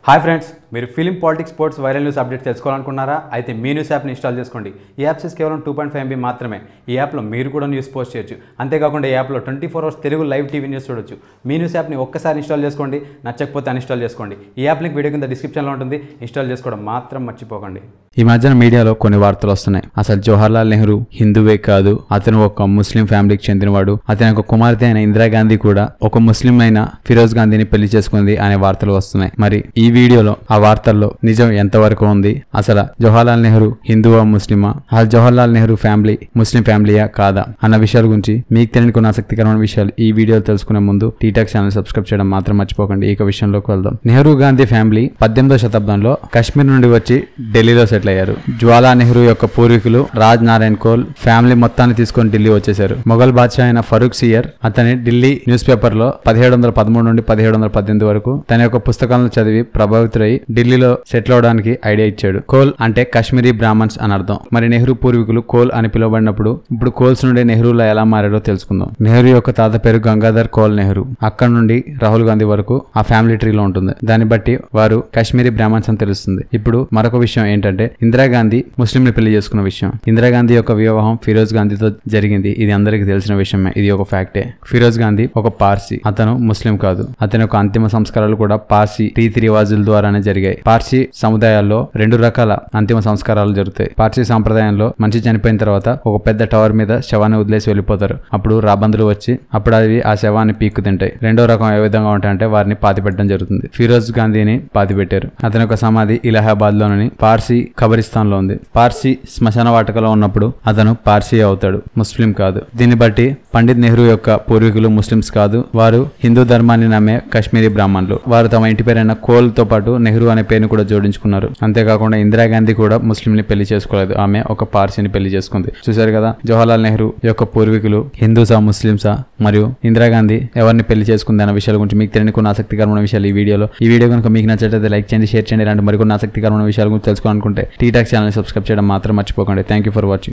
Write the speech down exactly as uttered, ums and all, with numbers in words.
Hi friends, మీరు film politics sports viral news update తెలుసుకోవాలనుకున్నారా? అయితే మీ న్యూస్ యాప్ని ఇన్స్టాల్ చేసుకోండి. ఈ యాప్ సైజ్ కేవలం టూ పాయింట్ ఫైవ్ ఎంబీ మాత్రమే. ఈ యాప్లో మీరు కూడా న్యూస్ పోస్ట్ చేయొచ్చు. అంతేకాకుండా ఈ యాప్లో twenty four hours Telugu live TV news చూడొచ్చు. మీ న్యూస్ యాప్ని ఒక్కసారి ఇన్స్టాల్ చేసుకోండి, నచ్చకపోతే అన్ఇన్స్టాల్ చేసుకోండి. ఈ యాప్ లింక్ వీడియో కింద డిస్క్రిప్షన్లో ఉంటుంది. ఇన్స్టాల్ చేసుకోవడం మాత్రం మర్చిపోకండి. ఈ మధ్యన మీడియాలో కొన్ని వార్తలు వస్తున్నాయి. అసలు జవహర్లాల్ నెహ్రూ హిందువే కాదు, అతను ఒక ముస్లిం ఫ్యామిలీకి చెందినవాడు, అతని ఒక కుమార్తె అయిన ఇందిరాగాంధీ కూడా ఒక ముస్లిం అయిన ఫిరోజ్ గాంధీని పెళ్లి చేసుకుంది అనే వార్తలు వస్తున్నాయి. మరి ఈ వీడియోలో ఆ వార్తల్లో నిజం ఎంతవరకు ఉంది? అసలు జవహర్లాల్ నెహ్రూ హిందువా ముస్లిమా? అసలు జవహర్లాల్ నెహ్రూ ఫ్యామిలీ ముస్లిం ఫ్యామిలీయా కాదా అన్న విషయాల గురించి మీకు తెలియని కొన్ని ఆసక్తికరమైన విషయాలు ఈ వీడియోలో తెలుసుకునే ముందు టీటాక్ ఛానల్ సబ్స్క్రైబ్ చేయడం మాత్రం మర్చిపోకండి. ఈ విషయంలోకి వెళ్దాం. నెహ్రూ గాంధీ ఫ్యామిలీ పద్దెనిమిదో శతాబ్దంలో కాశ్మీర్ నుండి వచ్చి ఢిల్లీలో సెటిల్ అయ్యారు. జ్వాలా నెహ్రూ యొక్క పూర్వీకులు రాజ్ నారాయణ్ కోల్ ఫ్యామిలీ మొత్తాన్ని తీసుకొని ఢిల్లీ వచ్చేశారు. మొఘల్ బాద్షా అయిన ఫరూక్ సియర్ అతని ఢిల్లీ న్యూస్ పేపర్ లో పదిహేడు వందల పదమూడు నుండి పదిహేడు వందల పద్దెనిమిది వరకు తన యొక్క పుస్తకాలను చదివి ప్రభావితులై ఢిల్లీలో సెటిల్ అవడానికి ఐడియా ఇచ్చాడు. కోల్ అంటే కాశ్మీరీ బ్రాహ్మణ్స్ అని అర్థం. మరి నెహ్రూ పూర్వీకులు కోల్ అని పిలువబడినప్పుడు ఇప్పుడు కోల్స్ నుండి నెహ్రూలా ఎలా మారారో తెలుసుకుందాం. నెహ్రూ యొక్క తాత పేరు గంగాధర్ కోల్ నెహ్రూ. అక్కడ నుండి రాహుల్ గాంధీ వరకు ఆ ఫ్యామిలీ ట్రీలో ఉంటుంది. దాన్ని బట్టి వారు కాశ్మీరీ బ్రాహ్మణ్స్ అని తెలుస్తుంది. ఇప్పుడు మరొక విషయం ఏంటంటే ఇందిరాగాంధీ ముస్లిం ని పెళ్లి చేసుకున్న విషయం. ఇందిరాగాంధీ యొక్క వివాహం ఫిరోజ్ గాంధీతో జరిగింది. ఇది అందరికీ తెలిసిన విషయమే. ఇది ఒక ఫ్యాక్టే. ఫిరోజ్ గాంధీ ఒక పార్సీ, అతను ముస్లిం కాదు. అతని యొక్క అంతిమ సంస్కారాలు కూడా పార్సీ రీతి రివాజుల ద్వారానే జరిగాయి. పార్సీ సముదాయాల్లో రెండు రకాల అంతిమ సంస్కారాలు జరుగుతాయి. పార్సీ సాంప్రదాయంలో మనిషి చనిపోయిన తర్వాత ఒక పెద్ద టవర్ మీద శవాన్ని వదిలేసి వెళ్ళిపోతారు. అప్పుడు రాబందులు వచ్చి అప్పుడు అవి ఆ శవాన్ని పీక్కు తింటాయి. రెండో రకం ఏ విధంగా ఉంటాయంటే వారిని పాతిపెట్టడం జరుగుతుంది. ఫిరోజ్ గాంధీని పాతిపెట్టారు. అతని యొక్క సమాధి ఇలహాబాద్ లోని పార్సీ ఖబరిస్తాన్ లో ఉంది. పార్సీ శ్మశాన వాటికలో ఉన్నప్పుడు అతను పార్సీ అవుతాడు, ముస్లిం కాదు. దీన్ని బట్టి పండిత్ నెహ్రూ యొక్క పూర్వీకులు ముస్లిమ్స్ కాదు, వారు హిందూ ధర్మాన్ని నమ్మే కాశ్మీరీ బ్రాహ్మణులు. వారు తమ ఇంటి పేరైన కోల్ తో పాటు నెహ్రూ అనే పేరును కూడా జోడించుకున్నారు. అంతేకాకుండా ఇందిరాగాంధీ కూడా ముస్లిం ని పెళ్లి చేసుకోలేదు. ఆమె ఒక పార్సీని పెళ్లి చేసుకుంది. చూశారు కదా, జవహర్లాల్ నెహ్రూ యొక్క పూర్వీకులు హిందూసా ముస్లింసా మరియు ఇందిరాగాంధీ ఎవరిని పెళ్లి చేసుకుంది అన్న విషయాల గురించి మీకు తెలియని కొన్ని ఆసక్తికరమైన విషయాలు ఈ వీడియోలో. ఈ వీడియో కనుక మీకు నచ్చినట్లయితే లైక్ చేయండి, షేర్ చేయండి. ఇలాంటి మరికొన్ని ఆసక్తికరమైన విషయాల గురించి తెలుసుకోవాలనుకుంటే టీటాక్ ఛానల్ సబ్స్క్రైబ్ చేయడం మాత్రం మర్చిపోకండి. Thank you for watching.